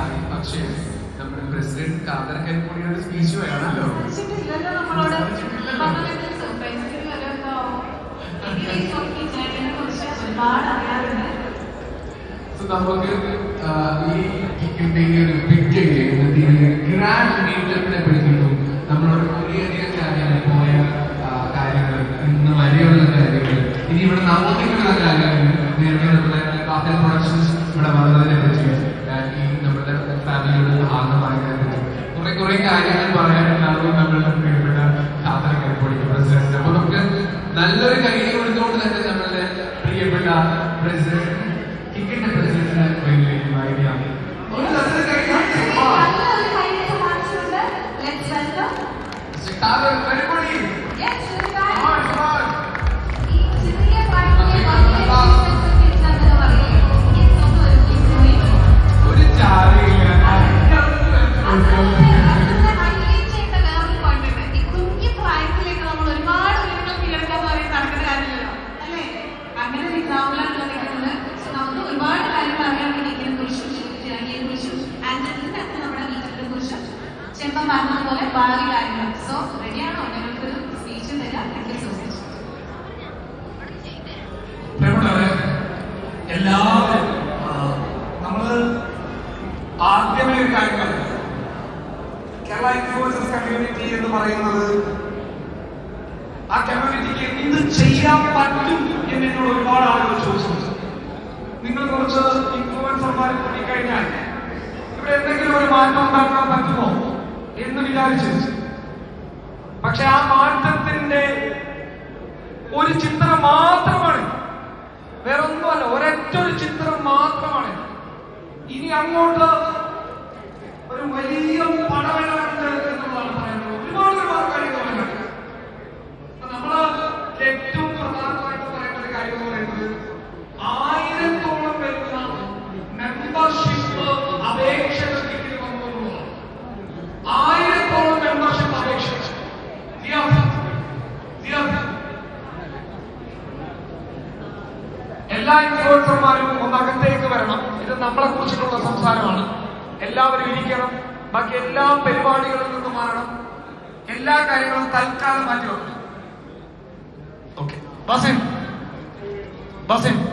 സ്പീച്ചായി. പക്ഷേ നമ്മുടെ president കാതർ കരിപ്പൊടിയുടെ speech വേണമല്ലോ. നമുക്ക് ഈ ടിക്കറ്റിന്റെ ഒരു ബിഗ് ഗ്രാൻഡ് മീറ്റപ്പിനെ പറ്റിയിട്ടും നമ്മളോട് കുറേയധികം കാര്യങ്ങൾ പോയ കാര്യങ്ങൾ, ഇന്ന് വരെയുള്ള കാര്യങ്ങൾ, ഇനി ഇവിടെ നമുക്കുള്ള കാര്യങ്ങൾ, നേരത്തെ നമ്മുടെ കാതൽ പ്രൊഡക്ഷൻസ് ഇവിടെ വന്നതിനെ പറ്റി, ഈ നമ്മുടെ ഫാമിലിയുടെ ഭാഗമായതിനെ പറ്റി കുറെ കാര്യങ്ങൾ പറയാനുണ്ടാകും നമ്മളുടെ പ്രിയപ്പെട്ട കാതൽ കരിപ്പൊടിക്ക് പ്രസിഡന്റ്. അപ്പൊ നമുക്ക് നല്ലൊരു കൈ കൊടുത്തുകൊണ്ട് തന്നെ നമ്മളുടെ പ്രിയപ്പെട്ട പ്രസിഡന്റ് ടിക്കറ്റിന്റെ പ്രസിഡന്റിനെ വേണ്ടിയിലേക്ക് വായിക്കാം. ഒരു ചാരയില്ല. പറഞ്ഞതുപോലെ ഭാവി കാര്യങ്ങൾ. സോ റെഡിയാണോ? ഞങ്ങൾക്കൊരു സ്പീച്ച് തരാം. എല്ലാവരും നമ്മള് ആദ്യമേ ഒരു കാര്യം പറഞ്ഞു, കേരള ഇൻഫ്ലുവൻസേഴ്സ് കമ്മ്യൂണിറ്റി എന്ന് പറയുന്നത് ആ കമ്മ്യൂണിറ്റിക്ക് എന്ത് ചെയ്യാൻ പറ്റും എന്ന് എന്നോട് ഒരുപാട് ആളുകൾ ചോദിച്ചു. നിങ്ങൾ കുറച്ച് ഇൻഫ്ലുവൻസർമാരെ കൂടിക്കഴിഞ്ഞാൽ ഇവിടെ എന്തെങ്കിലും ഒരു മാറ്റം ഉണ്ടാക്കാൻ പറ്റുമോ എന്ന് വിചാരിച്ചു. പക്ഷെ ആ മാറ്റത്തിന്റെ ഒരു ചിത്രം മാത്രമാണ്, വേറൊന്നുമല്ല, ഒരൊറ്റൊരു ചിത്രം മാത്രമാണ്. ഇനി അങ്ങോട്ട് ഒരു വലിയ പടവെള്ളമുണ്ട് എന്നുള്ളതാണ് പറയുന്നത്. ഒരുപാട് കാര്യങ്ങളുണ്ട്. നമ്മള് ഏറ്റവും പ്രധാനമായിട്ട് പറയുന്ന ഒരു കാര്യം എന്ന് പറയുന്നത് 1000-ഓളം വരുന്ന മെമ്പർഷിപ്പ് അപേക്ഷകൾക്ക് ഇതിൽ വന്നു. 1000-ഓളം മെമ്പർഷിപ്പ് അപേക്ഷകൾ. എല്ലാ ഇൻഫ്ലുവൻസർമാരും ഒന്നകത്തേക്ക് വരണം. ഇത് നമ്മളെ കുറിച്ചിട്ടുള്ള സംസാരമാണ്. എല്ലാവരും ഇരിക്കണം. ബാക്കി എല്ലാ പരിപാടികളിൽ നിന്നും മാറണം. എല്ലാ കാര്യങ്ങളും തൽക്കാലം മാറ്റി വെക്കണം. ഓക്കെ, ബസിൻ